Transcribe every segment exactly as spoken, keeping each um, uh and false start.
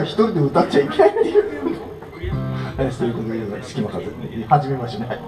一人で歌っちゃいけないっていうはい、そういうことで隙間風始めましょうね。はい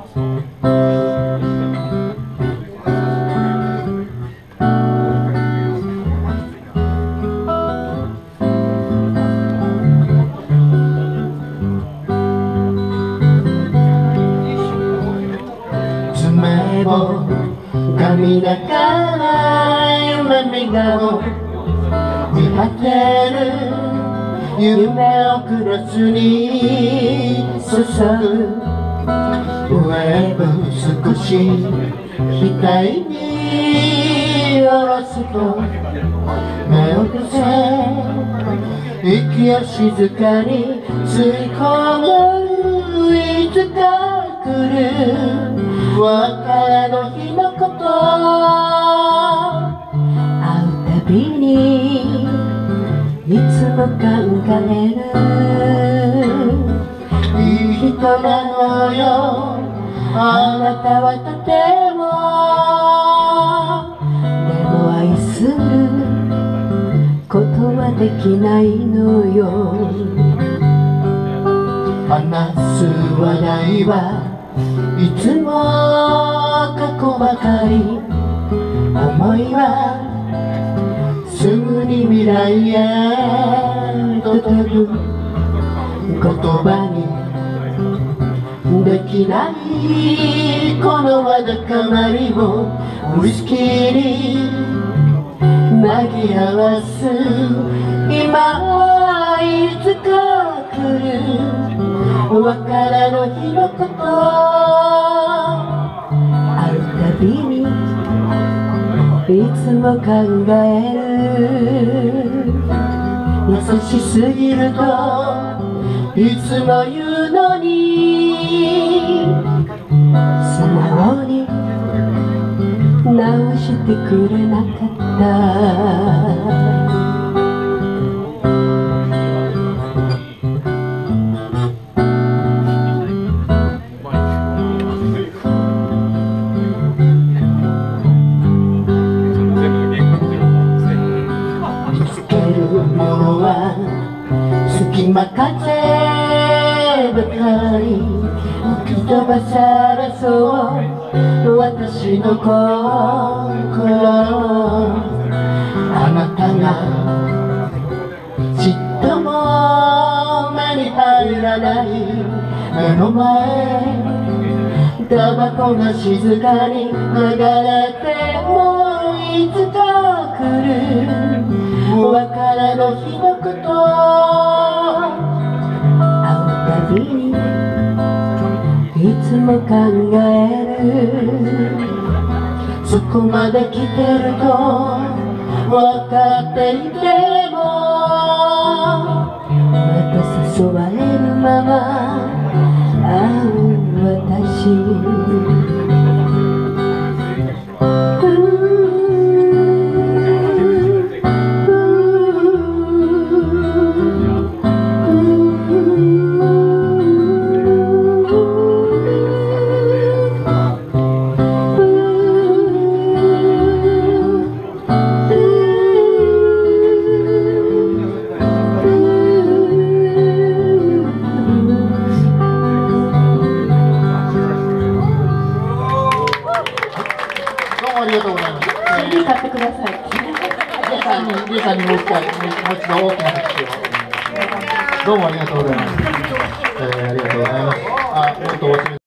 爪を噛みながら夢見顔見果てる夢をクラスに注ぐ上部少し額に下ろすと目を伏せ息を静かに吸い込むいつか来る別れの日のこと会うたびにいつも考えるいい人なのよあなたはとてもでも愛することはできないのよ話す話題はいつも過去ばかり思いはすぐに未来へと飛ぶ言葉にできないこのわだかまりをウイスキーに紛らわす今はいつか来る別れの日のこと会うたびにいつも考える優しすぎるといつも言うのに素直に直してくれなかった隙間風ばかり吹き飛ばされそう私の心あなたがちっとも目に入らない目の前タバコが静かに流れてもいつか来る別れの日のことにいつも考えるそこまで来てると分かっていてもまた誘われるまま会う私ありがとうございます。シーディー 買ってください。リエさんに、リエさんにもう一回、もう一度大きな拍手を。どうもありがとうございます。えー、ありがとうございます。あ、もっと大きな